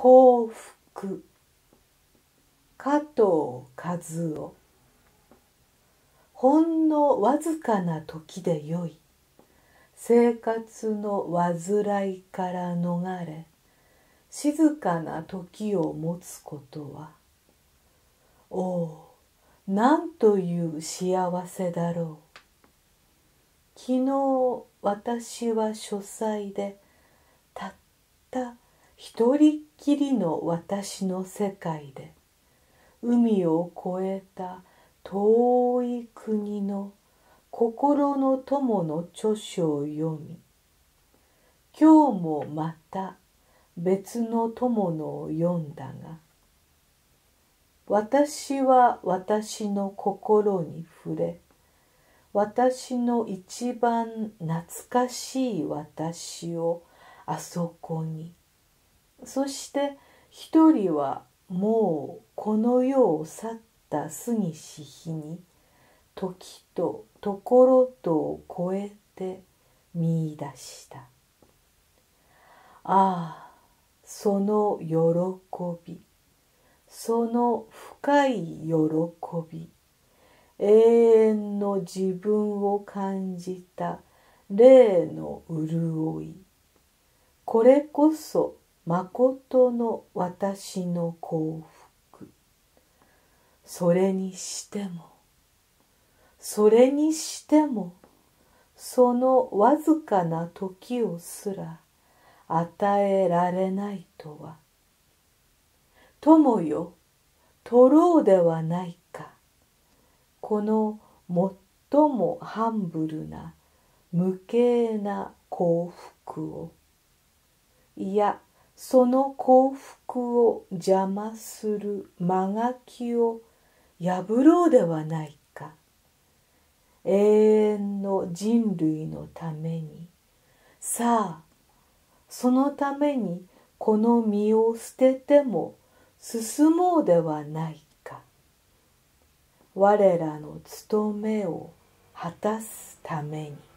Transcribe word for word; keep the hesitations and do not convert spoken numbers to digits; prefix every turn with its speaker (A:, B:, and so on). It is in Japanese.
A: 幸福。加藤和夫。ほんのわずかな時でよい。生活の煩いから逃れ、静かな時を持つことは、おお、なんという幸せだろう。昨日私は書斎で、たった一人っきりの私の世界で、海を越えた遠い国の心の友の著書を読み、今日もまた別の友のを読んだが、私は私の心に触れ、私の一番懐かしい私をあそこに、そして一人はもうこの世を去った過ぎし日に、時とところとを超えて見出した。ああ、その喜び、その深い喜び、永遠の自分を感じた霊の潤い。これこそまことの私の幸福。それにしても、それにしても、そのわずかな時をすら与えられないとは。友よ、取ろうではないか。この最もハンブルな無形な幸福を、いやその幸福を邪魔する間垣を破ろうではないか。永遠の人類のために、さあそのためにこの身を捨てても進もうではないか。我らの務めを果たすために。